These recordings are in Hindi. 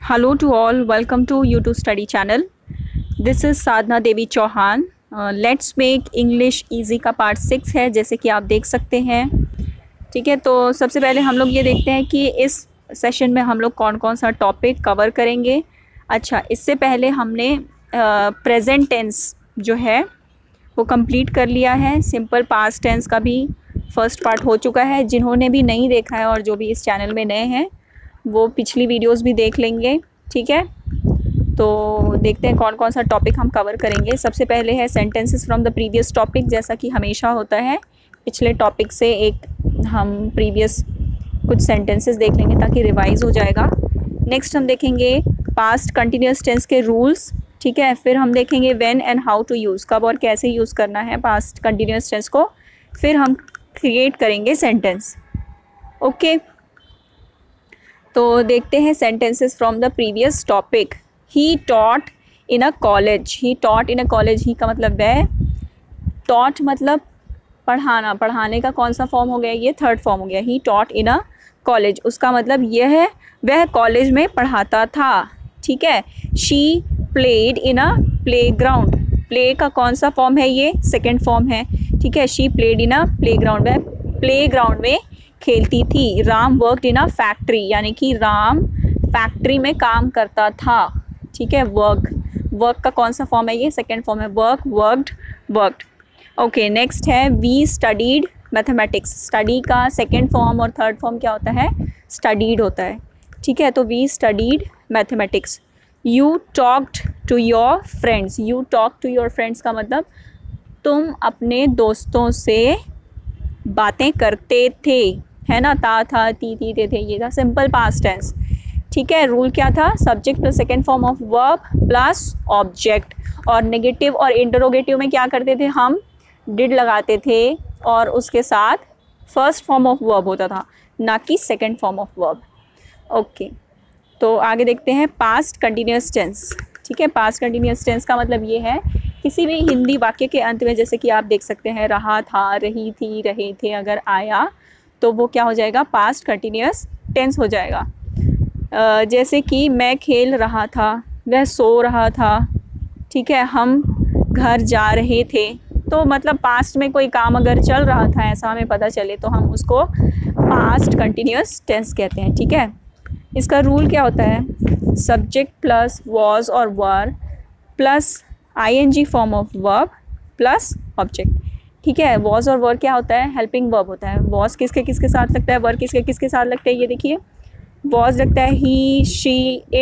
Hello to all, welcome to YouTube study channel. This is Sadhana Devi Chauhan. Let's make English easy का पार्ट 6 है, जैसे कि आप देख सकते हैं. ठीक है, तो सबसे पहले हम लोग ये देखते हैं कि इस सेशन में हम लोग कौन कौन सा टॉपिक कवर करेंगे. अच्छा, इससे पहले हमने प्रेजेंट टेंस जो है वो कंप्लीट कर लिया है. सिंपल पास्ट टेंस का भी फर्स्ट पार्ट हो चुका है. जिन्होंने भी नहीं देखा है और जो भी इस चैनल में नए हैं वो पिछली वीडियोस भी देख लेंगे. ठीक है, तो देखते हैं कौन कौन सा टॉपिक हम कवर करेंगे. सबसे पहले है sentences from the previous topic. जैसा कि हमेशा होता है, पिछले टॉपिक से एक हम प्रीवियस कुछ सेंटेंसेस देख लेंगे ताकि रिवाइज हो जाएगा. नेक्स्ट हम देखेंगे पास्ट कंटिन्यूस टेंस के रूल्स. ठीक है, फिर हम देखेंगे when and how to use, कब और कैसे यूज़ करना है पास्ट कंटिन्यूस टेंस को. फिर हम क्रिएट करेंगे सेंटेंस. ओके, तो देखते हैं sentences from the previous topic. He taught in a college. He taught in a college. He का मतलब है, टॉट मतलब पढ़ाना. पढ़ाने का कौन सा फॉर्म हो गया, ये थर्ड फॉर्म हो गया. ही टॉट इन अ कॉलेज, उसका मतलब यह है वह कॉलेज में पढ़ाता था. ठीक है. She played in a playground. Play का कौन सा फॉर्म है, ये सेकेंड फॉर्म है. ठीक है, she played in a playground, वह प्ले ग्राउंड में खेलती थी. Ram worked in a factory, यानी कि राम फैक्ट्री में काम करता था. ठीक है, वर्क का कौन सा फॉर्म है, ये सेकेंड फॉर्म है. वर्क्ड. ओके, नेक्स्ट है वी स्टडीड मैथमेटिक्स. स्टडी का सेकेंड फॉर्म और थर्ड फॉर्म क्या होता है, स्टडीड होता है. ठीक है, तो we studied mathematics. You talked to your friends. You talk to your friends का मतलब तुम अपने दोस्तों से बातें करते थे, है ना. था, ती थे, ये था सिंपल पास्ट टेंस. ठीक है, रूल क्या था, subject plus second form of verb plus object. और नेगेटिव और इंटरोगेटिव में क्या करते थे, हम डिड लगाते थे और उसके साथ फर्स्ट फॉर्म ऑफ वर्ब होता था, ना कि second form of verb. Okay, तो आगे देखते हैं पास्ट कंटिन्यूस टेंस. ठीक है, पास्ट कंटिन्यूस टेंस का मतलब ये है किसी भी हिंदी वाक्य के अंत में, जैसे कि आप देख सकते हैं रहा था, रही थी, रहे थे, अगर आया तो वो क्या हो जाएगा, पास्ट कंटिन्यूस टेंस हो जाएगा. जैसे कि मैं खेल रहा था, वह सो रहा था. ठीक है, हम घर जा रहे थे. तो मतलब पास्ट में कोई काम अगर चल रहा था ऐसा हमें पता चले तो हम उसको पास्ट कंटिन्यूस टेंस कहते हैं. ठीक है, इसका रूल क्या होता है, सब्जेक्ट प्लस वॉज और were plus ING form of verb plus object. ठीक है, वॉज और वर क्या होता है, हेल्पिंग वर्ब होता है. वॉज किसके किसके साथ लगता है, वर किसके किसके साथ लगता है, ये देखिए. वॉज लगता है ही, शी,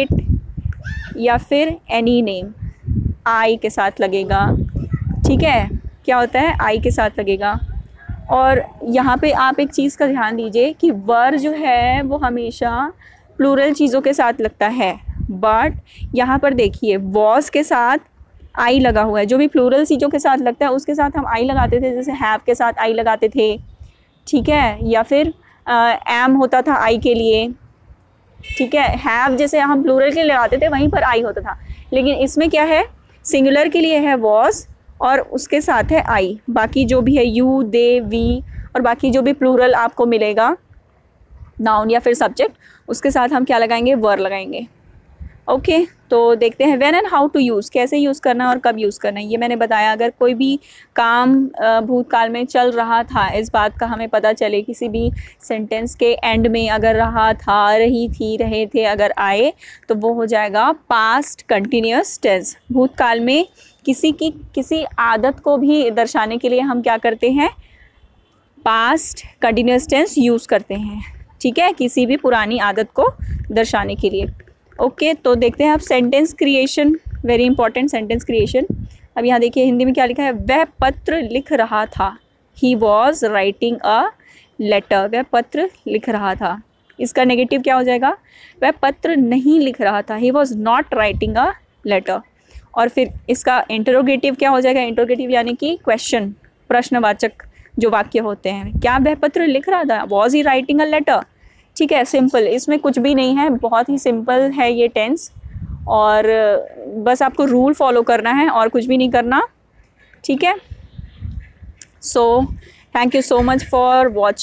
इट या फिर एनी नेम. आई के साथ लगेगा. ठीक है, क्या होता है, आई के साथ लगेगा. और यहाँ पे आप एक चीज़ का ध्यान दीजिए कि वर जो है वो हमेशा प्लूरल चीज़ों के साथ लगता है. बट यहाँ पर देखिए वॉज के साथ आई लगा हुआ है. जो भी प्लूरल चीज़ों के साथ लगता है उसके साथ हम आई लगाते थे, जैसे हैव के साथ आई लगाते थे. ठीक है, या फिर एम होता था आई के लिए. ठीक है, हैव जैसे हम प्लूरल के लिए लगाते थे वहीं पर आई होता था. लेकिन इसमें क्या है, सिंगुलर के लिए है वॉज और उसके साथ है आई. बाकी जो भी है यू, दे, वी और बाकी जो भी प्लूरल आपको मिलेगा नाउन या फिर सब्जेक्ट, उसके साथ हम क्या लगाएंगे, वर लगाएंगे. ओके, तो देखते हैं when and how to use, कैसे यूज़ करना है और कब यूज़ करना है, ये मैंने बताया. अगर कोई भी काम भूतकाल में चल रहा था, इस बात का हमें पता चले किसी भी सेंटेंस के एंड में, अगर रहा था, रही थी, रहे थे अगर आए तो वो हो जाएगा पास्ट कंटिन्यूस टेंस. भूतकाल में किसी आदत को भी दर्शाने के लिए हम क्या करते हैं, पास्ट कंटिन्यूस टेंस यूज़ करते हैं. ठीक है, किसी भी पुरानी आदत को दर्शाने के लिए. ओके, तो देखते हैं अब sentence creation, very important sentence creation. अब यहाँ देखिए हिंदी में क्या लिखा है, वह पत्र लिख रहा था. He was writing a letter. वह पत्र लिख रहा था. इसका नेगेटिव क्या हो जाएगा, वह पत्र नहीं लिख रहा था. He was not writing a letter. और फिर इसका इंटरोगेटिव क्या हो जाएगा, इंटरोगेटिव यानी कि क्वेश्चन, प्रश्नवाचक जो वाक्य होते हैं. क्या वह पत्र लिख रहा था, was he writing a letter. ठीक है, सिंपल, इसमें कुछ भी नहीं है, बहुत ही सिंपल है ये टेंस. और बस आपको रूल फॉलो करना है और कुछ भी नहीं करना. ठीक है, so thank you so much for watching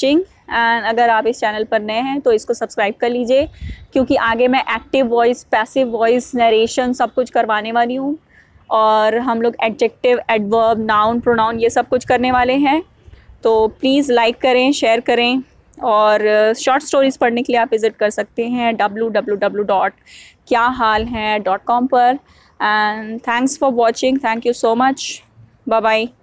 and अगर आप इस चैनल पर नए हैं तो इसको सब्सक्राइब कर लीजिए, क्योंकि आगे मैं active voice, passive voice, narration सब कुछ करवाने वाली हूँ। और हम लोग एडजेक्टिव, एडवर्ब, नाउन, प्रोनाउन ये सब कुछ करने वाले हैं। तो प्लीज़ लाइक करें, शेयर करें। और शॉर्ट स्टोरीज़ पढ़ने के लिए आप विज़िट कर सकते हैं www.kyahalhain.com पर। And thanks for watching, thank you so much, bye bye.